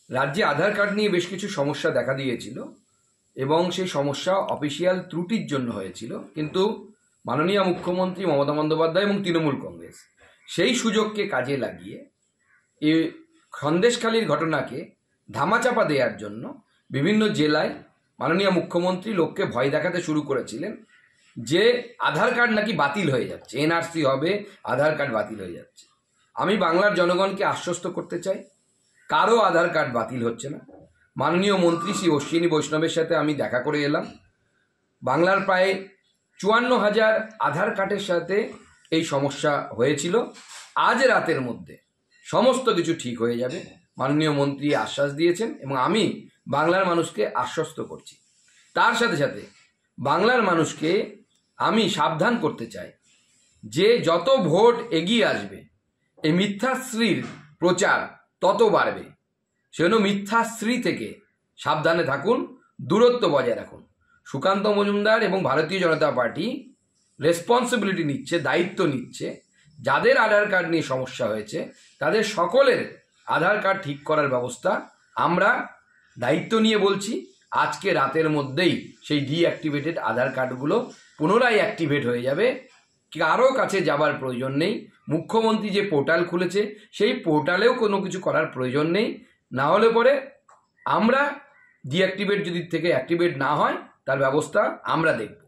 রাজ্যে আধার কার্ড নিয়ে বেশ কিছু সমস্যা দেখা দিয়েছিল এবং সেই সমস্যা অফিসিয়াল ত্রুটির জন্য হয়েছিল, কিন্তু মাননীয় মুখ্যমন্ত্রী মমতা বন্দ্যোপাধ্যায় এবং তৃণমূল কংগ্রেস সেই সুযোগকে কাজে লাগিয়ে এই সন্দেশখালির ঘটনাকে ধামাচাপা দেওয়ার জন্য বিভিন্ন জেলায় মাননীয় মুখ্যমন্ত্রী লোককে ভয় দেখাতে শুরু করেছিলেন যে আধার কার্ড নাকি বাতিল হয়ে যাচ্ছে, এনআরসি হবে, আধার কার্ড বাতিল হয়ে যাচ্ছে। আমি বাংলার জনগণকে আশ্বস্ত করতে চাই, কারো আধার কার্ড বাতিল হচ্ছে না। মাননীয় মন্ত্রী শ্রী অশ্বিনী বৈষ্ণবের সাথে আমি দেখা করে এলাম। বাংলার প্রায় 54,000 আধার কার্ডের সাথে এই সমস্যা হয়েছিল। আজ রাতের মধ্যে সমস্ত কিছু ঠিক হয়ে যাবে, মাননীয় মন্ত্রী আশ্বাস দিয়েছেন এবং আমি বাংলার মানুষকে আশ্বস্ত করছি। তার সাথে সাথে বাংলার মানুষকে আমি সাবধান করতে চাই যে যত ভোট এগিয়ে আসবে এই মিথ্যাশ্রীর প্রচার তত বাড়বে। সেজন্য মিথ্যাশ্রী থেকে সাবধানে থাকুন, দূরত্ব বজায় রাখুন। সুকান্ত মজুমদার এবং ভারতীয় জনতা পার্টি রেসপন্সিবিলিটি নিচ্ছে, দায়িত্ব নিচ্ছে, যাদের আধার কার্ড নিয়ে সমস্যা হয়েছে তাদের সকলের আধার কার্ড ঠিক করার ব্যবস্থা আমরা দায়িত্ব নিয়ে বলছি। আজকে রাতের মধ্যেই সেই ডিঅ্যাক্টিভেটেড আধার কার্ডগুলো পুনরায় অ্যাক্টিভেট হয়ে যাবে। কারো কাছে যাবার প্রয়োজন নেই। মুখ্যমন্ত্রী যে পোর্টাল খুলেছে সেই পোর্টালেও কোনো কিছু করার প্রয়োজন নেই। না হলে পরে আমরা ডিঅ্যাক্টিভেট যদি থেকে অ্যাক্টিভেট না হয় তার ব্যবস্থা আমরা দেখব।